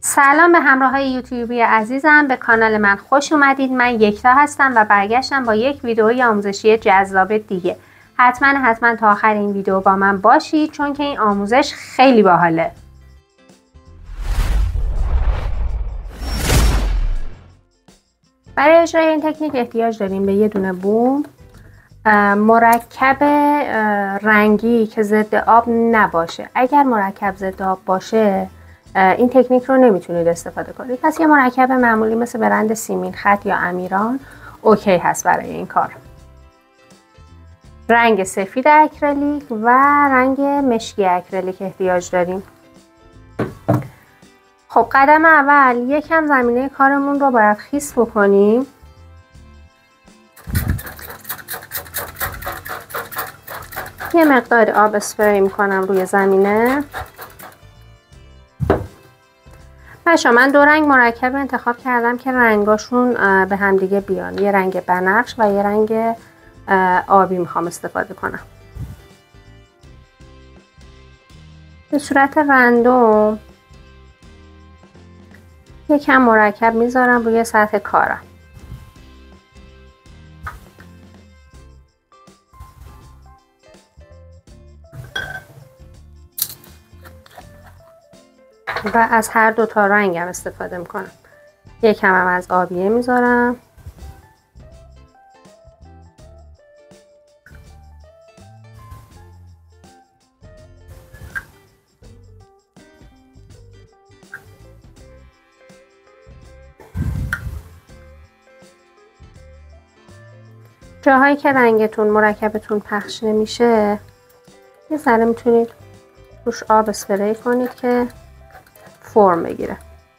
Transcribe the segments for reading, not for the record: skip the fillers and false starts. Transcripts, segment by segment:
سلام به همراه های یوتیوبی عزیزم، به کانال من خوش اومدید. من یکتا هستم و برگشتم با یک ویدئوی آموزشی جذاب دیگه. حتما تا آخر این ویدئو با من باشید چون که این آموزش خیلی باحاله. برای اجرای این تکنیک احتیاج داریم به یه دونه بوم، مرکب رنگی که ضد آب نباشه. اگر مرکب ضد آب باشه این تکنیک رو نمیتونید استفاده کنید. پس یه مرکب معمولی مثل برند سیمین خط یا امیران اوکی هست برای این کار. رنگ سفید اکریلیک و رنگ مشکی اکریلیک احتیاج داریم. خب قدم اول یکم زمینه کارمون رو باید خیس بکنیم. یه مقدار آب اسپری میکنم روی زمینه. بچه‌ها من دو رنگ مرکب انتخاب کردم که رنگاشون به همدیگه بیان. یه رنگ بنفش و یه رنگ آبی میخوام استفاده کنم. به صورت رندوم یکم مرکب میذارم روی سطح کارم. و از هر دو تا رنگم استفاده میکنم. یکم هم از آبیه میذارم. جاهایی که رنگتون مرکبتون پخش نمیشه یه ذره میتونید روش آب اسپری کنید که فرم بگیره.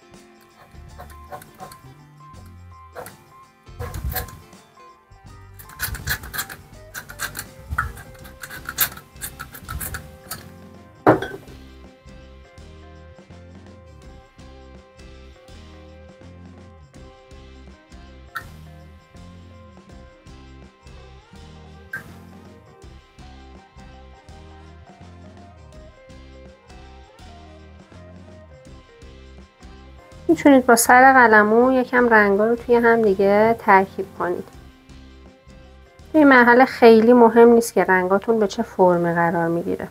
میتونید با سر قلمو یکم رنگا رو توی هم دیگه ترکیب کنید. این مرحله خیلی مهم نیست که رنگاتون به چه فرمی قرار میگیره.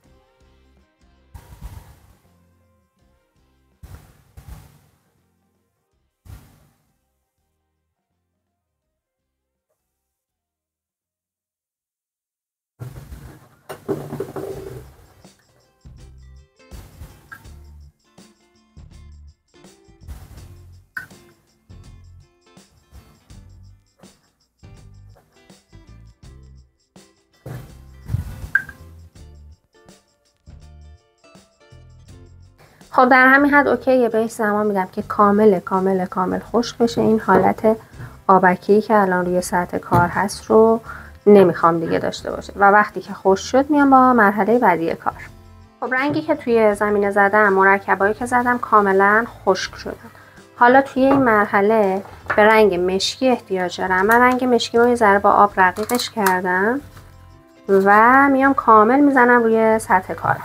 خب در همین حد اوکیه. بهش زمان میدم که کامل خشک بشه. این حالت آبکی که الان روی سطح کار هست رو نمیخوام دیگه داشته باشه و وقتی که خشک شد میام با مرحله بعدی کار. خب رنگی که توی زمینه زدم، مرکبایی که زدم کاملا خشک شدن. حالا توی این مرحله به رنگ مشکی احتیاج دارم. من رنگ مشکی رو یه ذره با آب رقیقش کردم و میام کامل میزنم روی سطح کارم.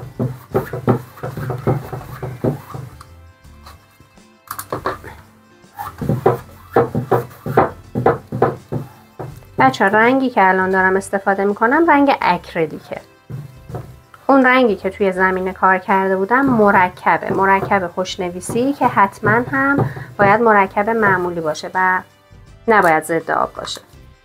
بچه رنگی که الان دارم استفاده میکنم رنگ اکریلیکه. اون رنگی که توی زمینه کار کرده بودم مرکب خوشنویسی که حتما هم باید مرکب معمولی باشه و نباید ضد آب باشه.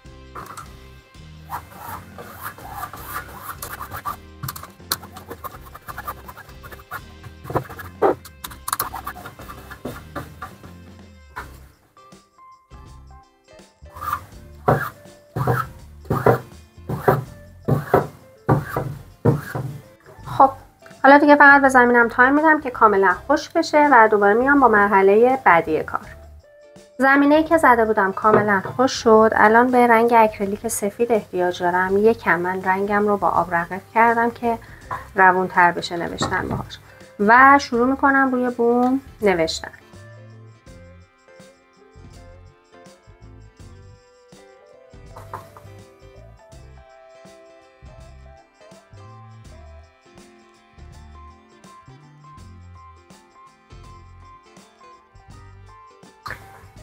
خب حالا دیگه فقط به زمینم تایم میدم که کاملا خشک بشه و دوباره میام با مرحله بعدی کار. زمینه‌ای که زده بودم کاملا خشک شد. الان به رنگ اکریلیک سفید احتیاج دارم. یکم من رنگم رو با آب رقیق کردم که روون‌تر بشه نوشتن باهاش و شروع میکنم روی بوم نوشتن.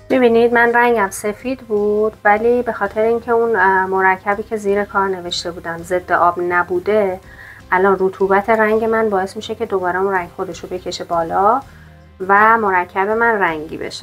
میبینید من رنگم سفید بود، ولی به خاطر اینکه اون مرکبی که زیر کار نوشته بودم ضد آب نبوده، الان رطوبت رنگ من باعث میشه که دوباره اون رنگ خودش رو بکشه بالا و مرکب من رنگی بشه.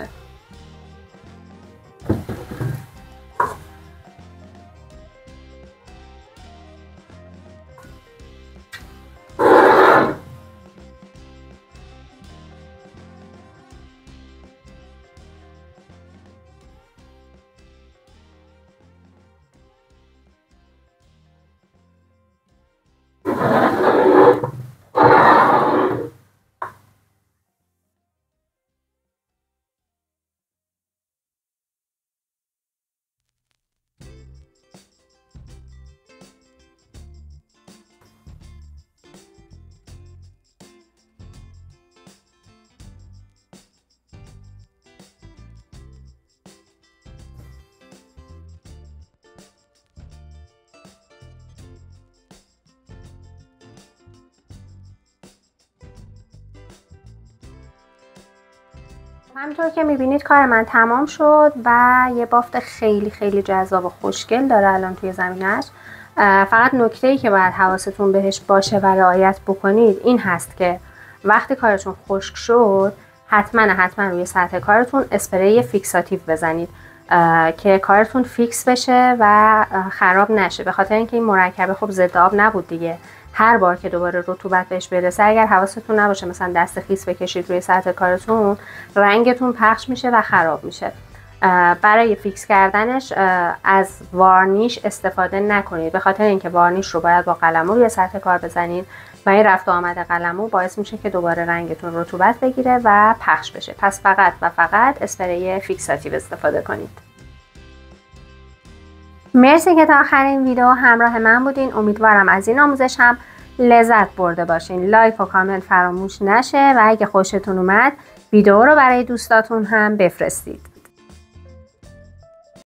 همینطور که میبینید کار من تمام شد و یه بافت خیلی خیلی جذاب و خوشگل داره الان توی زمینش. فقط نکته‌ای که باید حواستون بهش باشه و رعایت بکنید این هست که وقتی کارتون خشک شد حتما روی سطح کارتون اسپری فیکساتیو بزنید که کارتون فیکس بشه و خراب نشه، به خاطر اینکه این مرکب خب ضد آب نبود دیگه. هر بار که دوباره رطوبت بهش برسه، اگر حواستون نباشه مثلا دست خیس بکشید روی سطح کارتون، رنگتون پخش میشه و خراب میشه. برای فیکس کردنش از وارنیش استفاده نکنید، به خاطر اینکه وارنیش رو باید با قلمو روی سطح کار بزنید و این رفت و آمد قلمو باعث میشه که دوباره رنگتون رطوبت بگیره و پخش بشه. پس فقط و فقط اسپری فیکساتیو استفاده کنید. مرسی که تا آخرین ویدیو همراه من بودین. امیدوارم از این آموزش هم لذت برده باشین. لایک و کامنت فراموش نشه و اگه خوشتون اومد ویدیو رو برای دوستاتون هم بفرستید.